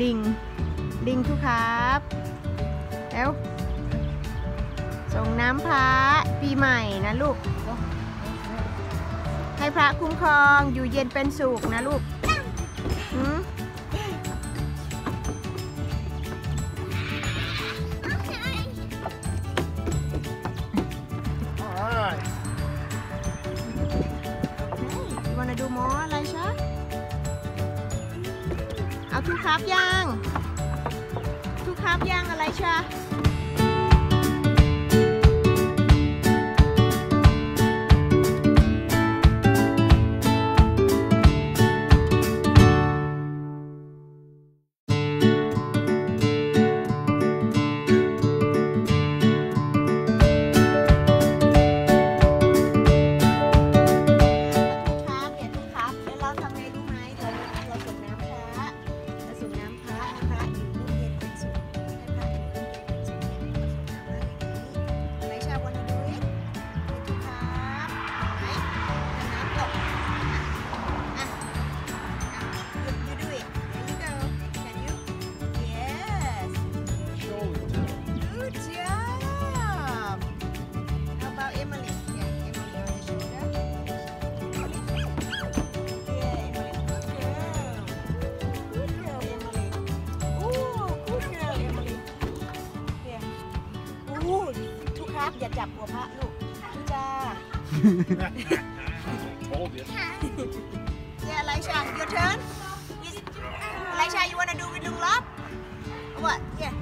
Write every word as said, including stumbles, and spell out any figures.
ลิงลิงทุกครับแล้วส่งน้ำพระปีใหม่นะลูกให้พระคุ้มครองอยู่เย็นเป็นสุขนะลูกหืมดูหมออะไรชะเอาทุกครับย่างทุกครับย่างอะไรชะอย่าจับหัวพระลูกจ้าYeah, Elisha, your turn. Elisha, you wanna do with Lung Lop? What? Yeah.